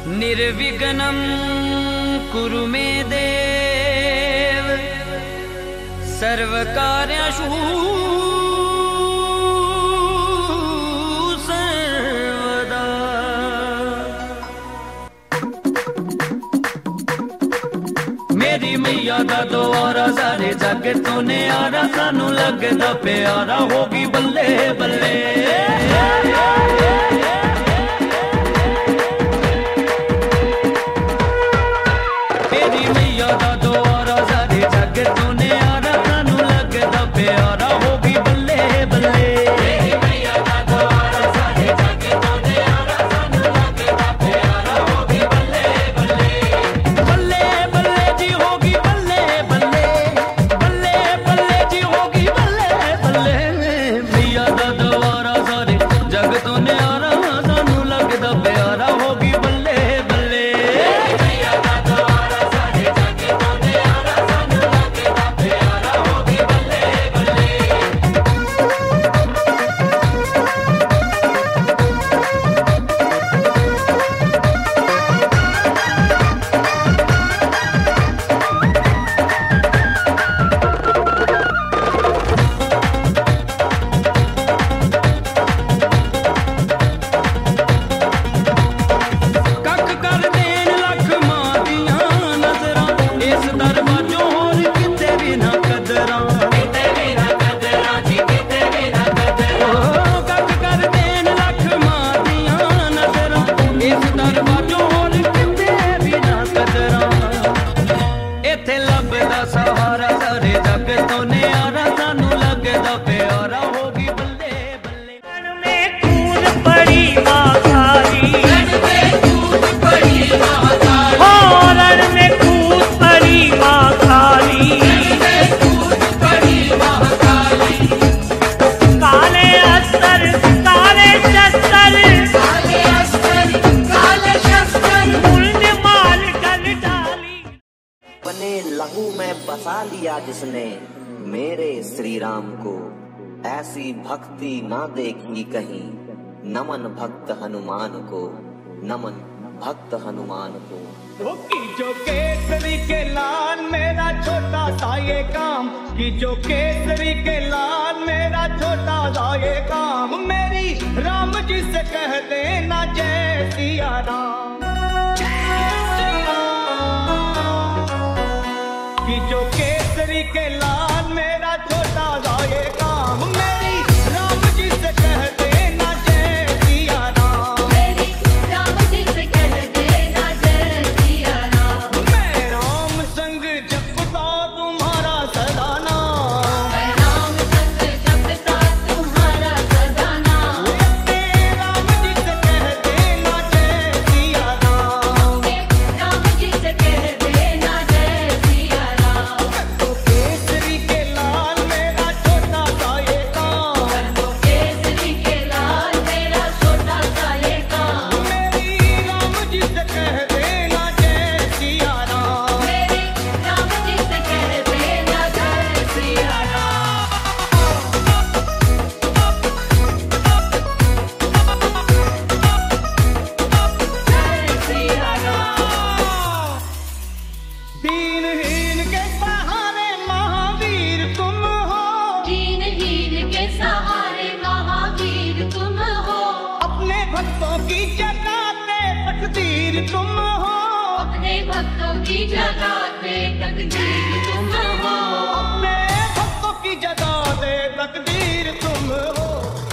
निर्विघ्नं कुरु मे देव सर्वकार्येषु सर्वदा। मेरी मैया दा द्वारा सारे जग तो न्यारा सानू लगदा प्यारा होगी बल्ले बल्ले। लहू में बसा लिया जिसने मेरे श्री राम को, ऐसी भक्ति ना देखी कहीं। नमन भक्त हनुमान को, नमन भक्त हनुमान को। जो केसरी के लाल मेरा छोटा सा ये काम, कि जो केसरी के लाल मेरा छोटा सा ये काम। मेरी राम जी से कह देना जय सिया राम। कि जो केसरी के लाल मेरा छोटा सा ये काम। मेरी राम जी से कह देना जय सिया राम। मेरी राम जी से कह देना जय सिया राम। मैं राम संग जपता तुम्हारा सदा नाम। मैं राम संग जपता तुम्हारा सदा नाम। राम जी से कह देना जय सिया राम। राम जी से कह देना जय सिया राम। तो केसरी के लाल मेरा छोटा सा ये काम। तो केसरी के लाल मेरा छोटा सा ये काम। मेरी राम जी से कह देना जय सिया राम। मेरी राम जी से कह देना जय सिया राम। जय सिया राम। दीनहीन के सहारे महावीर तुम हो। दीनहीन के सहारे महावीर तुम हो। अपने भक्तों की जगाते तकदीर तुम हो। अपने भक्तों की जगाते तकदीर तुम हो। अपने भक्तों की जगाते तकदीर तुम हो।